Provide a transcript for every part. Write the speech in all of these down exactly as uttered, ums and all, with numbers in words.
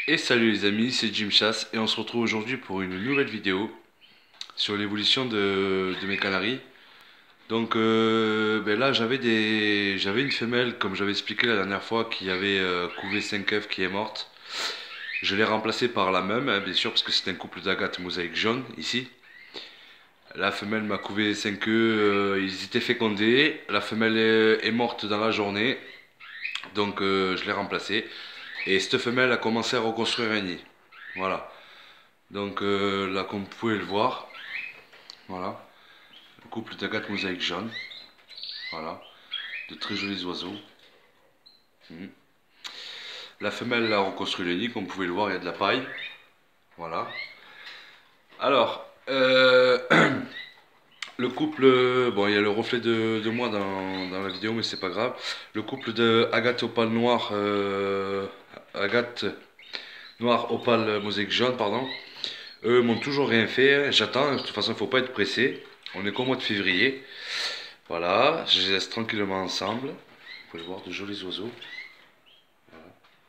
Et salut les amis, c'est Jim Chasse et on se retrouve aujourd'hui pour une nouvelle vidéo sur l'évolution de, de mes canaris. Donc euh, ben là j'avais des j'avais une femelle comme j'avais expliqué la dernière fois qui avait euh, couvé cinq œufs qui est morte. Je l'ai remplacée par la même, hein, bien sûr parce que c'est un couple d'agates mosaïque jaune ici. La femelle m'a couvé cinq œufs, euh, ils étaient fécondés. La femelle est, est morte dans la journée, donc euh, je l'ai remplacée. Et cette femelle a commencé à reconstruire un nid. Voilà. Donc euh, là, comme vous pouvez le voir, voilà, le couple d'agates mosaïque jaune, voilà, de très jolis oiseaux. Mhm. La femelle a reconstruit le nid, comme vous pouvez le voir, il y a de la paille, voilà. Alors, euh, le couple, bon, il y a le reflet de, de moi dans, dans la vidéo, mais c'est pas grave. Le couple de agate opale noire, euh, agate noire opale mosaïque jaune, pardon. Eux m'ont toujours rien fait, j'attends, de toute façon il ne faut pas être pressé. On est qu'au mois de février. Voilà, je les laisse tranquillement ensemble. Vous pouvez voir de jolis oiseaux. Voilà.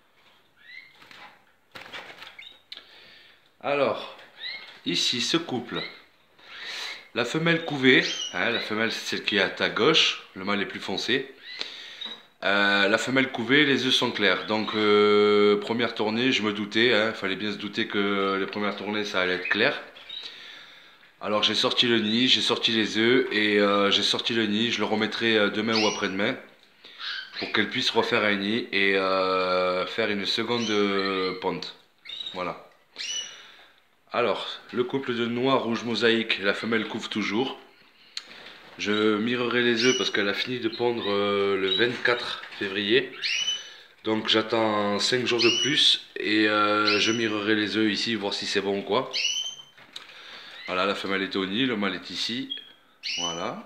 Alors, ici ce couple. La femelle couvée, hein, la femelle c'est celle qui est à ta gauche, le mâle est plus foncé. Euh, la femelle couvée, les œufs sont clairs. Donc euh, première tournée, je me doutais, il hein, fallait bien se douter que les premières tournées ça allait être clair. Alors j'ai sorti le nid, j'ai sorti les œufs et euh, j'ai sorti le nid, je le remettrai euh, demain ou après-demain pour qu'elle puisse refaire un nid et euh, faire une seconde euh, ponte. Voilà. Alors, le couple de noir rouge mosaïque, la femelle couve toujours. Je mirerai les œufs parce qu'elle a fini de pondre euh, le vingt-quatre février. Donc j'attends cinq jours de plus et euh, je mirerai les œufs ici, voir si c'est bon ou quoi. Voilà, la femelle est au nid, le mâle est ici. Voilà.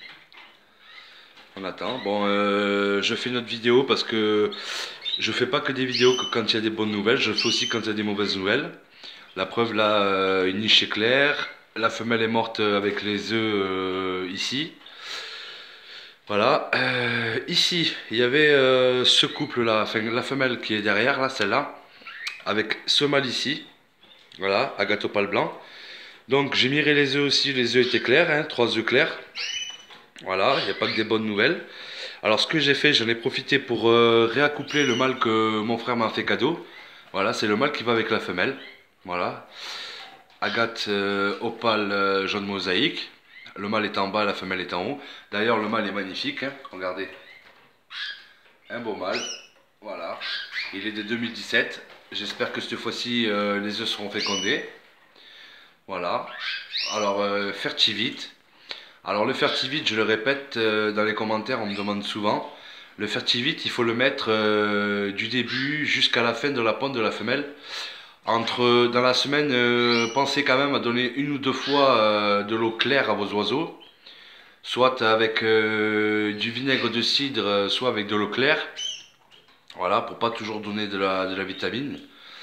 On attend. Bon, euh, je fais une autre vidéo parce que je fais pas que des vidéos que quand il y a des bonnes nouvelles, je fais aussi quand il y a des mauvaises nouvelles. La preuve là, euh, une niche est claire. La femelle est morte avec les œufs euh, ici. Voilà. Euh, ici, il y avait euh, ce couple là, enfin la femelle qui est derrière là, celle-là, avec ce mâle ici. Voilà, agate opale blanc. Donc j'ai miré les œufs aussi, les œufs étaient clairs, hein, trois œufs clairs. Voilà, il n'y a pas que des bonnes nouvelles. Alors ce que j'ai fait, j'en ai profité pour euh, réaccoupler le mâle que mon frère m'a fait cadeau. Voilà, c'est le mâle qui va avec la femelle. Voilà. Agate euh, opale euh, jaune mosaïque. Le mâle est en bas, la femelle est en haut. D'ailleurs, le mâle est magnifique, hein. Regardez. Un beau mâle. Voilà. Il est de deux mille dix-sept. J'espère que cette fois-ci, euh, les œufs seront fécondés. Voilà. Alors, euh, fertivite. Alors, le fertivite, je le répète euh, dans les commentaires, on me demande souvent. Le fertivite, il faut le mettre euh, du début jusqu'à la fin de la ponte de la femelle. Entre, dans la semaine, euh, pensez quand même à donner une ou deux fois euh, de l'eau claire à vos oiseaux. Soit avec euh, du vinaigre de cidre, soit avec de l'eau claire. Voilà, pour pas toujours donner de la, de la vitamine.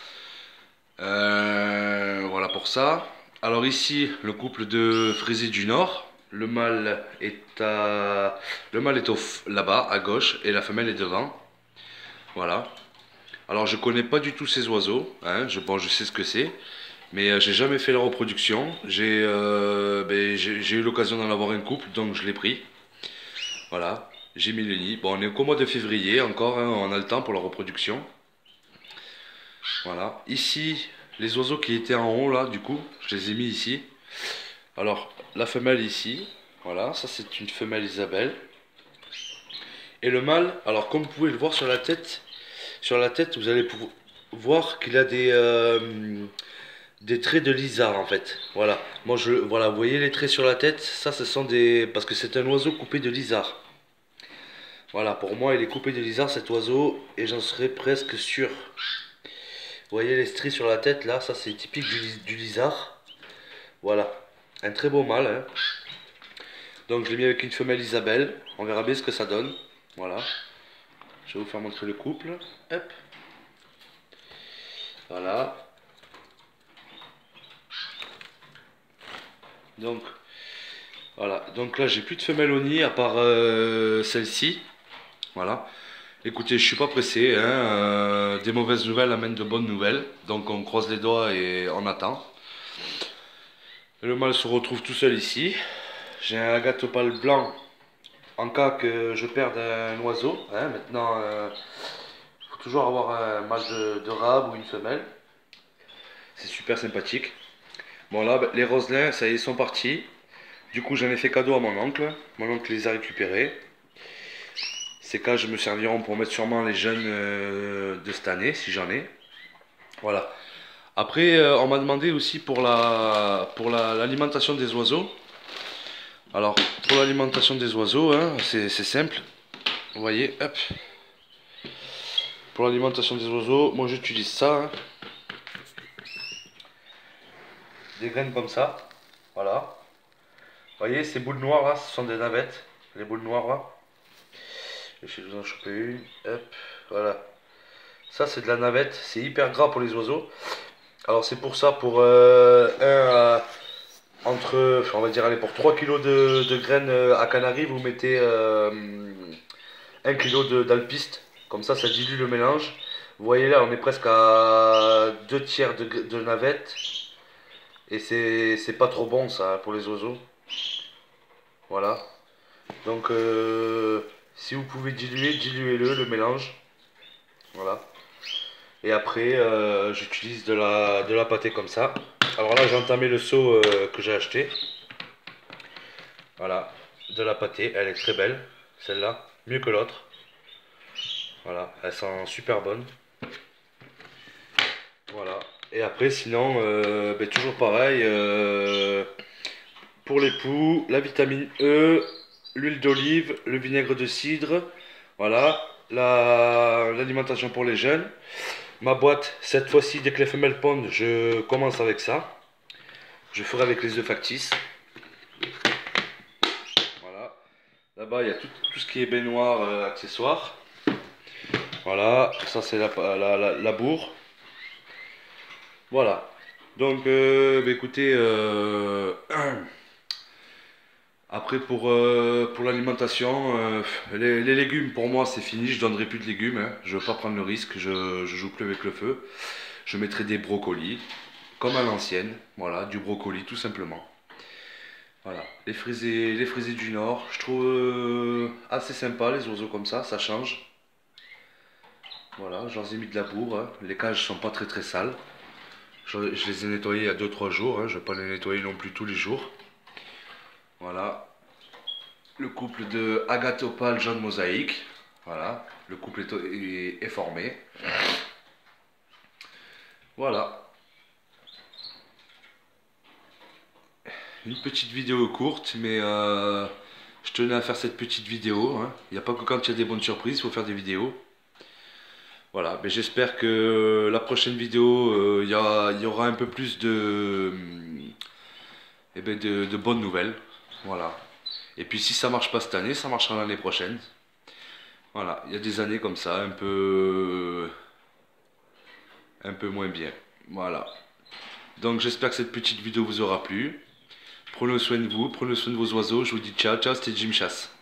Euh, voilà pour ça. Alors ici, le couple de fraisiers du Nord. Le mâle est à, le mâle est là-bas, à gauche, et la femelle est devant. Voilà. Alors je connais pas du tout ces oiseaux, hein. je, bon, je sais ce que c'est, mais euh, j'ai jamais fait la reproduction. J'ai euh, ben, j'ai eu l'occasion d'en avoir un couple, donc je l'ai pris. Voilà, j'ai mis le nid. Bon, on est qu'au mois de février encore, hein, on a le temps pour la reproduction. Voilà, ici, les oiseaux qui étaient en haut là, du coup, je les ai mis ici. Alors, la femelle ici, voilà, ça c'est une femelle Isabelle. Et le mâle, alors comme vous pouvez le voir sur la tête, sur la tête, vous allez pouvoir voir qu'il a des, euh, des traits de lizard en fait. Voilà. Moi, je, voilà, vous voyez les traits sur la tête, ça, ce sont des, parce que c'est un oiseau coupé de lizard. Voilà, pour moi, il est coupé de lizard cet oiseau, et j'en serais presque sûr. Vous voyez les traits sur la tête là, ça c'est typique du, du lizard. Voilà, un très beau mâle. Hein. Donc, je l'ai mis avec une femelle Isabelle. On verra bien ce que ça donne. Voilà. Je vais vous faire montrer le couple. Hop. Voilà. Donc, voilà. Donc là, j'ai plus de femelle au nid à part euh, celle-ci. Voilà. Écoutez, je suis pas pressé, hein, euh, des mauvaises nouvelles amènent de bonnes nouvelles, donc on croise les doigts et on attend. Le mâle se retrouve tout seul ici. J'ai un agatopale blanc en cas que je perde un oiseau. Hein. Maintenant, il faut toujours avoir un mâle de, de rab ou une femelle. C'est super sympathique. Bon là, les roselins, ça y est, ils sont partis. Du coup, j'en ai fait cadeau à mon oncle. Mon oncle les a récupérés. Ces cages me serviront pour mettre sûrement les jeunes euh, de cette année, si j'en ai. Voilà. Après, euh, on m'a demandé aussi pour la pour la- l'alimentation des oiseaux. Alors, pour l'alimentation des oiseaux, hein, c'est c'est simple. Vous voyez, hop. Pour l'alimentation des oiseaux, moi j'utilise ça. Hein. Des graines comme ça. Voilà. Vous voyez, ces boules noires là, ce sont des navettes. Les boules noires là. Je vais vous en choper une. Hop, voilà. Ça, c'est de la navette. C'est hyper gras pour les oiseaux. Alors, c'est pour ça, pour euh, un, euh, entre, enfin, on va dire, allez, pour trois kilos de, de graines euh, à Canaries, vous mettez euh, un kilo d'alpiste. Comme ça, ça dilue le mélange. Vous voyez là, on est presque à deux tiers de, de navette. Et c'est pas trop bon, ça, pour les oiseaux. Voilà. Donc, euh, si vous pouvez diluer, diluez-le, le mélange. Voilà. Et après, euh, j'utilise de la, de la pâtée comme ça. Alors là, j'ai entamé le seau euh, que j'ai acheté. Voilà. De la pâtée. Elle est très belle, celle-là. Mieux que l'autre. Voilà. Elle sent super bonne. Voilà. Et après, sinon, euh, ben, toujours pareil. Euh, pour les poux, la vitamine E, l'huile d'olive, le vinaigre de cidre. Voilà. La- L'alimentation pour les jeunes. Ma boîte, cette fois-ci, dès que les femelles pondent, je commence avec ça. Je ferai avec les œufs factices. Voilà. Là-bas, il y a tout, tout ce qui est baignoire, euh, accessoires. Voilà. Ça, c'est la, la, la, la bourre. Voilà. Donc, euh, bah, écoutez, euh, après pour, euh, pour l'alimentation, euh, les, les légumes, pour moi, c'est fini. Je donnerai plus de légumes. Hein. Je veux pas prendre le risque. Je, je joue plus avec le feu. Je mettrai des brocolis, comme à l'ancienne. Voilà, du brocoli, tout simplement. Voilà, les frisés, les frisés du Nord, je trouve euh, assez sympa les oiseaux comme ça, ça change. Voilà, j'en ai mis de la bourre, hein. Les cages sont pas très très sales. Je, je les ai nettoyées il y a deux trois jours, hein. Je vais pas les nettoyer non plus tous les jours. Voilà, le couple de Agatopale jaune mosaïque, voilà, le couple est, est, est formé. Voilà, une petite vidéo courte, mais euh, je tenais à faire cette petite vidéo. Hein. Il n'y a pas que quand il y a des bonnes surprises, il faut faire des vidéos. Voilà, mais j'espère que la prochaine vidéo, il y, y aura un peu plus de, eh ben de, de bonnes nouvelles. Voilà. Et puis si ça marche pas cette année, ça marchera l'année prochaine. Voilà, il y a des années comme ça, un peu, un peu moins bien. Voilà. Donc j'espère que cette petite vidéo vous aura plu. Prenez soin de vous, prenez soin de vos oiseaux. Je vous dis ciao, ciao, c'était Jim Chasse.